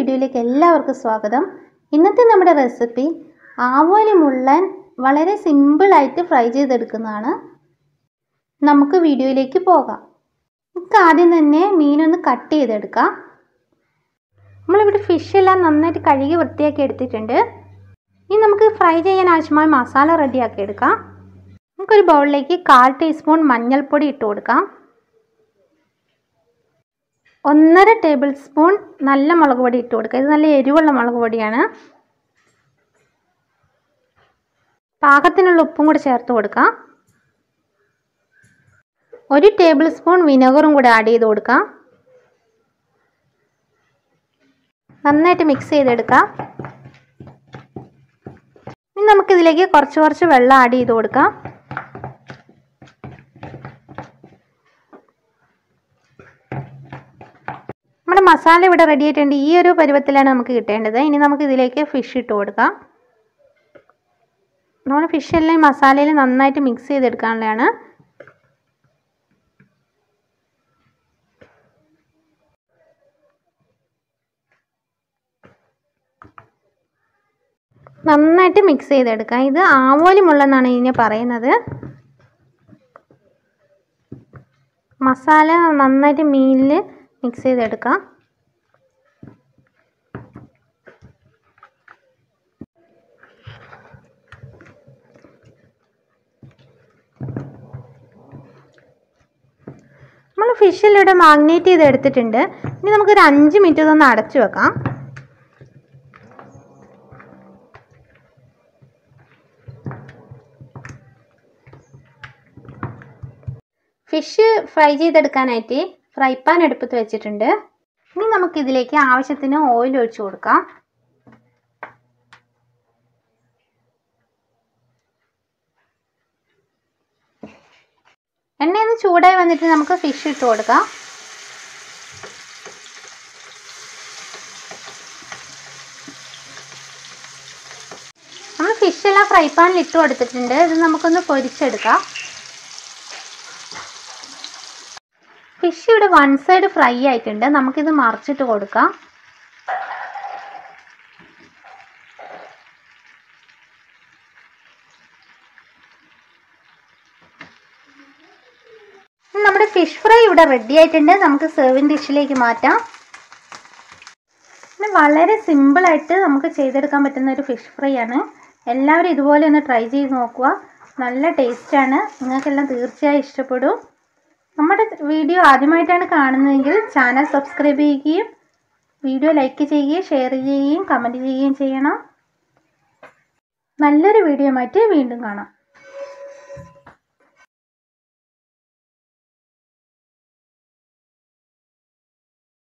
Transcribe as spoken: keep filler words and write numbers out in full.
വീഡിയോയിലേക്ക് എല്ലാവർക്കും സ്വാഗതം. ഇന്നത്തെ നമ്മുടെ റെസിപ്പി ആവോലി മുള്ളൻ വളരെ സിമ്പിളായിട്ട് ഫ്രൈ ചെയ്തെടുക്കുന്നതാണ്. നമുക്ക് വീഡിയോയിലേക്ക് പോകാം. നമുക്ക് ആദ്യം തന്നെ മീനൊന്ന് കട്ട് ചെയ്തെടുക്കാം. നമ്മളിവിടെ ഫിഷ് എല്ലാം നന്നായിട്ട് കഴുകി വൃത്തിയാക്കി എടുത്തിട്ടുണ്ട്. ഇനി നമുക്ക് ഫ്രൈ ചെയ്യാൻ ആവശ്യമായ മസാല റെഡിയാക്കി എടുക്കാം. നമുക്കൊരു ബൗളിലേക്ക് കാൽ ടീസ്പൂൺ മഞ്ഞൾപ്പൊടി ഇട്ട് കൊടുക്കാം. ഒന്നര ടേബിൾ സ്പൂൺ നല്ല മുളക് പൊടി ഇട്ട് കൊടുക്കുക. ഇത് നല്ല എരിവുള്ള മുളക് പൊടിയാണ്. പാകത്തിനുള്ള ഉപ്പും കൂടി ചേർത്ത് കൊടുക്കാം. ഒരു ടേബിൾ സ്പൂൺ വിനെഗറും കൂടി ആഡ് ചെയ്ത് കൊടുക്കാം. നന്നായിട്ട് മിക്സ് ചെയ്തെടുക്കാം. ഇനി നമുക്കിതിലേക്ക് കുറച്ച് കുറച്ച് വെള്ളം ആഡ് ചെയ്ത് കൊടുക്കാം. നമ്മുടെ മസാല ഇവിടെ റെഡി ആയിട്ടുണ്ട്. ഈ ഒരു പരുവത്തിലാണ് നമുക്ക് കിട്ടേണ്ടത്. ഇനി നമുക്ക് ഇതിലേക്ക് ഫിഷ് ഇട്ട് കൊടുക്കാം. നമ്മൾ ഫിഷ് എല്ലാം മസാലയിൽ നന്നായിട്ട് മിക്സ് ചെയ്തെടുക്കാനുള്ളതാണ്. നന്നായിട്ട് മിക്സ് ചെയ്തെടുക്കാം. ഇത് ആവോലി മുള്ളെന്നാണ് ഇതിനെ പറയുന്നത്. മസാല നന്നായിട്ട് മീനിൽ മിക്സ് ചെയ്തെടുക്കാം. നമ്മൾ ഫിഷിലൂടെ മാഗ്നേറ്റ് ചെയ്ത് എടുത്തിട്ടുണ്ട്. ഇനി നമുക്കൊരു അഞ്ച് മിനിറ്റ് ഇതൊന്ന് അടച്ചു വെക്കാം. ഫിഷ് ഫ്രൈ ചെയ്തെടുക്കാനായിട്ട് ഫ്രൈ പാൻ അടുപ്പത്ത് വെച്ചിട്ടുണ്ട്. ഇനി നമുക്കിതിലേക്ക് ആവശ്യത്തിന് ഓയിൽ ഒഴിച്ചു കൊടുക്കാം. എണ്ണയൊന്ന് ചൂടായി വന്നിട്ട് നമുക്ക് ഫിഷ് ഇട്ട് കൊടുക്കാം. നമ്മൾ ഫിഷ് എല്ലാം ഫ്രൈ പാനിൽ ഇട്ട് കൊടുത്തിട്ടുണ്ട്. ഇത് നമുക്കൊന്ന് പൊരിച്ചെടുക്കാം. ഫിഷ് ഇവിടെ വൺ സൈഡ് ഫ്രൈ ആയിട്ടുണ്ട്. നമുക്കിത് മറിച്ചിട്ട് കൊടുക്കാം. നമ്മുടെ ഫിഷ് ഫ്രൈ ഇവിടെ റെഡി ആയിട്ടുണ്ട്. നമുക്ക് സെർവിങ് ഡിഷിലേക്ക് മാറ്റാം. പിന്നെ വളരെ സിമ്പിളായിട്ട് നമുക്ക് ചെയ്തെടുക്കാൻ പറ്റുന്ന ഒരു ഫിഷ് ഫ്രൈ ആണ്. എല്ലാവരും ഇതുപോലെ ഒന്ന് ട്രൈ ചെയ്ത് നോക്കുക. നല്ല ടേസ്റ്റാണ്. നിങ്ങൾക്കെല്ലാം തീർച്ചയായും ഇഷ്ടപ്പെടും. നമ്മുടെ വീഡിയോ ആദ്യമായിട്ടാണ് കാണുന്നതെങ്കിൽ ചാനൽ സബ്സ്ക്രൈബ് ചെയ്യുകയും വീഡിയോ ലൈക്ക് ചെയ്യുകയും ഷെയർ ചെയ്യുകയും കമൻറ്റ് ചെയ്യുകയും ചെയ്യണം. നല്ലൊരു വീഡിയോ ആയിട്ട് വീണ്ടും കാണാം.